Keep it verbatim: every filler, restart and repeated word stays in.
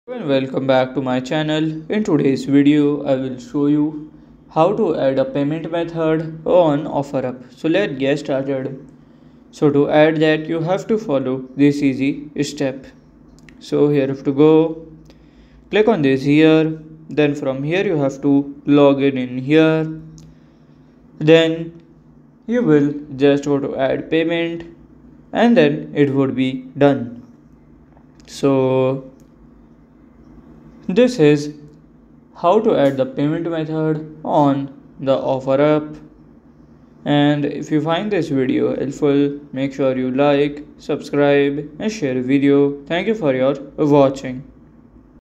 And welcome back to my channel. In today's video I will show you how to add a payment method on Offerup. So let's get started. So to add that you have to follow this easy step. So here you have to go, click on this here, then from here you have to log in in here, then you will just go to add payment and then it would be done. So this is how to add the payment method on the Offerup. And if you find this video helpful, make sure you like, subscribe and share the video. Thank you for your watching.